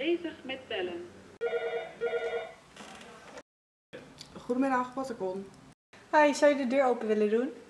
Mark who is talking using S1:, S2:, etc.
S1: bezig met bellen.
S2: Goedemiddag, Patacon.
S3: Hi, zou je de deur open willen doen?